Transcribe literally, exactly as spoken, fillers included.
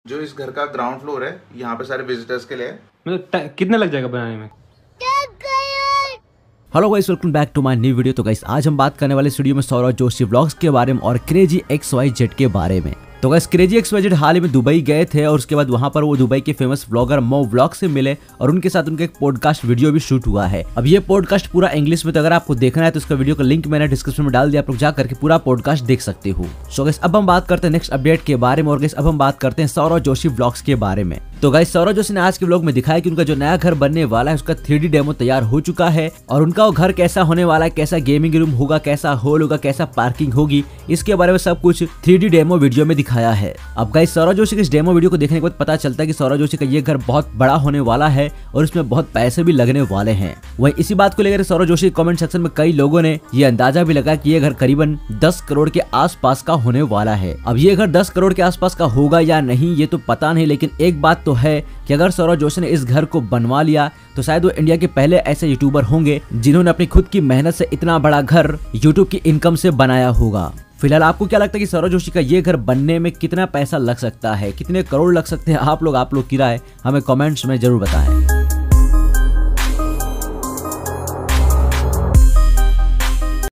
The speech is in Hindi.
जो इस घर का ग्राउंड फ्लोर है, यहाँ पे सारे विजिटर्स के लिए। मतलब कितना लग जाएगा बनाने में? Hello guys, welcome back to my new video. तो गाइस आज हम बात करने वाले स्टूडियो में सौरव जोशी व्लॉग्स के बारे में और क्रेजी एक्स वाई जेड के बारे में। तो guys crazy X Y Z हाल ही में दुबई गए थे और उसके बाद वहां पर वो दुबई के फेमस व्लॉगर मो व्लॉग से मिले और उनके साथ उनका एक पॉडकास्ट वीडियो भी शूट हुआ है। अब ये पॉडकास्ट पूरा इंग्लिश में, तो अगर आपको देखना है तो उसका वीडियो का लिंक मैंने डिस्क्रिप्शन में डाल दिया, आप लोग जा करके पूरा पॉडकास्ट देख सकते हो। सो गाइस अब हम बात करते हैं नेक्स्ट अपडेट के बारे में और गाइस अब हम बात करते हैं सौरव जोशी व्लॉग्स के बारे में। तो गाइस सौरव जोशी ने आज के व्लॉग में दिखाया कि उनका जो नया घर बनने वाला है उसका थ्री डी डेमो तैयार हो चुका है और उनका वो घर कैसा होने वाला है, कैसा गेमिंग रूम होगा, कैसा हॉल होगा, कैसा पार्किंग होगी, इसके बारे में सब कुछ थ्री डी डेमो वीडियो में दिखाया है। अब गाइस सौरव जोशी के इस डेमो वीडियो को देखने के बाद पता चलता है कि सौरव जोशी का ये घर बहुत बड़ा होने वाला है और इसमें बहुत पैसे भी लगने वाले हैं। वहीं इसी बात को लेकर सौरव जोशी कमेंट सेक्शन में कई लोगों ने ये अंदाजा भी लगाया कि ये घर करीबन दस करोड़ के आसपास का होने वाला है। अब ये घर दस करोड़ के आसपास का होगा या नहीं ये तो पता नहीं, लेकिन एक बात तो है कि अगर सौरव जोशी ने इस घर को बनवा लिया तो शायद वो इंडिया के पहले ऐसे यूट्यूबर होंगे जिन्होंने अपनी खुद की मेहनत से इतना बड़ा घर यूट्यूब की इनकम से बनाया होगा। फिलहाल आपको क्या लगता है कि सौरव जोशी का ये घर बनने में कितना पैसा लग सकता है, कितने करोड़ लग सकते हैं? आप लोग आप लोग की राय हमें कमेंट्स में जरूर बताएं।